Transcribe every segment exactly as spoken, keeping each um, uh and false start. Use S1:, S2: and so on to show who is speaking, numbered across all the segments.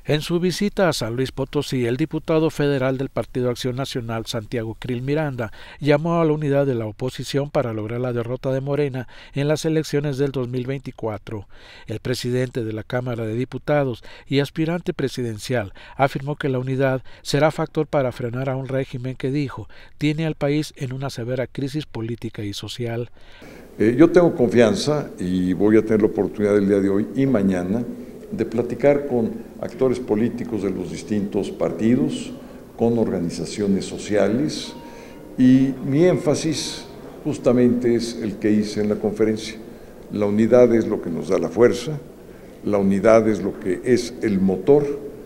S1: En su visita a San Luis Potosí, el diputado federal del Partido Acción Nacional, Santiago Krill Miranda, llamó a la unidad de la oposición para lograr la derrota de Morena en las elecciones del dos mil veinticuatro. El presidente de la Cámara de Diputados y aspirante presidencial afirmó que la unidad será factor para frenar a un régimen que, dijo, tiene al país en una severa crisis política y social.
S2: Eh, yo tengo confianza y voy a tener la oportunidad el día de hoy y mañana de platicar con actores políticos de los distintos partidos, con organizaciones sociales, y mi énfasis justamente es el que hice en la conferencia. La unidad es lo que nos da la fuerza, la unidad es lo que es el motor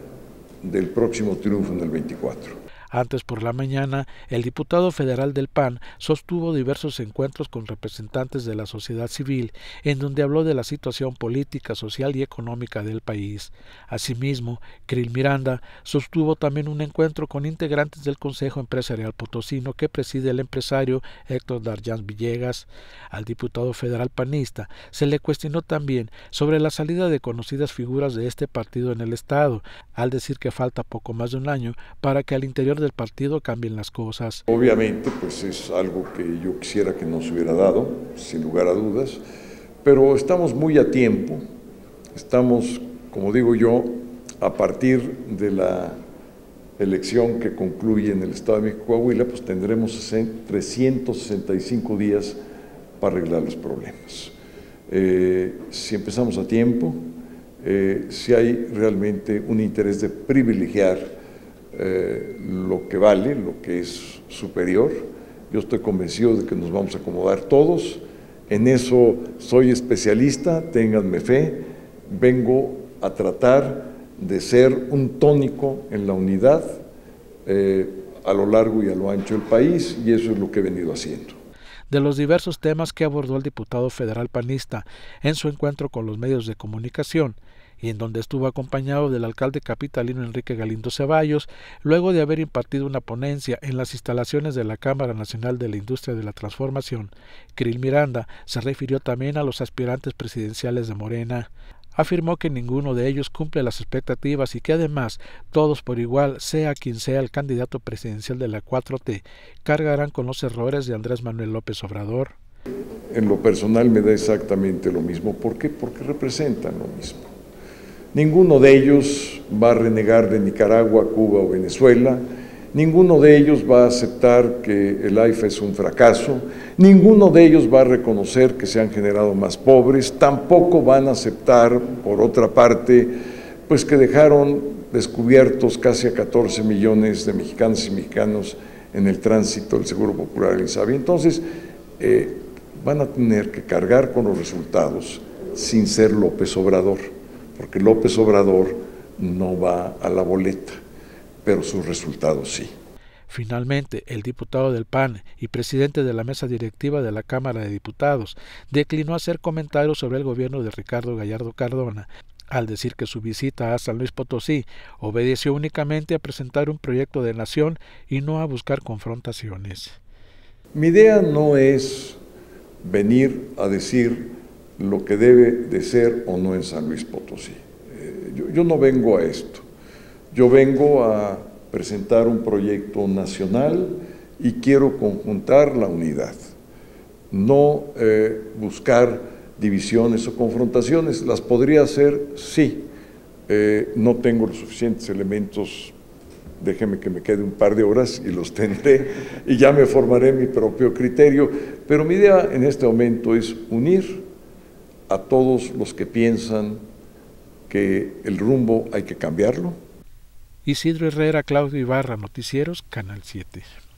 S2: del próximo triunfo en el veinticuatro.
S1: Antes por la mañana, el diputado federal del P A N sostuvo diversos encuentros con representantes de la sociedad civil, en donde habló de la situación política, social y económica del país. Asimismo, Krill Miranda sostuvo también un encuentro con integrantes del Consejo Empresarial Potosino que preside el empresario Héctor Darjans Villegas. Al diputado federal panista se le cuestionó también sobre la salida de conocidas figuras de este partido en el estado, al decir que falta poco más de un año para que al interior de del partido cambien las cosas.
S2: Obviamente, pues es algo que yo quisiera que nos hubiera dado, sin lugar a dudas, pero estamos muy a tiempo, estamos, como digo yo, a partir de la elección que concluye en el Estado de México, Coahuila, pues tendremos trescientos sesenta y cinco días para arreglar los problemas. Eh, si empezamos a tiempo, eh, si hay realmente un interés de privilegiar Eh, lo que vale, lo que es superior. Yo estoy convencido de que nos vamos a acomodar todos, en eso soy especialista, ténganme fe, vengo a tratar de ser un tónico en la unidad eh, a lo largo y a lo ancho del país, y eso es lo que he venido haciendo.
S1: De los diversos temas que abordó el diputado federal panista en su encuentro con los medios de comunicación, y en donde estuvo acompañado del alcalde capitalino Enrique Galindo Ceballos, luego de haber impartido una ponencia en las instalaciones de la Cámara Nacional de la Industria de la Transformación, Krill Miranda se refirió también a los aspirantes presidenciales de Morena. Afirmó que ninguno de ellos cumple las expectativas y que además todos por igual, sea quien sea el candidato presidencial de la cuatro T, cargarán con los errores de Andrés Manuel López Obrador.
S2: En lo personal me da exactamente lo mismo. ¿Por qué? Porque representan lo mismo. Ninguno de ellos va a renegar de Nicaragua, Cuba o Venezuela, ninguno de ellos va a aceptar que el AIFA es un fracaso, ninguno de ellos va a reconocer que se han generado más pobres, tampoco van a aceptar, por otra parte, pues que dejaron descubiertos casi a catorce millones de mexicanos y mexicanos en el tránsito del Seguro Popular del INSABI. Entonces, eh, van a tener que cargar con los resultados sin ser López Obrador, porque López Obrador no va a la boleta, pero sus resultados sí.
S1: Finalmente, el diputado del P A N y presidente de la mesa directiva de la Cámara de Diputados declinó hacer comentarios sobre el gobierno de Ricardo Gallardo Cardona, al decir que su visita a San Luis Potosí obedeció únicamente a presentar un proyecto de nación y no a buscar confrontaciones.
S2: Mi idea no es venir a decir lo que debe de ser o no en San Luis Potosí. Eh, yo, yo no vengo a esto, yo vengo a presentar un proyecto nacional y quiero conjuntar la unidad, no eh, buscar divisiones o confrontaciones. Las podría hacer, sí, eh, no tengo los suficientes elementos, déjeme que me quede un par de horas y los tendré y ya me formaré mi propio criterio, pero mi idea en este momento es unir a todos los que piensan que el rumbo hay que cambiarlo.
S1: Isidro Herrera, Claudio Ibarra, Noticieros, Canal siete.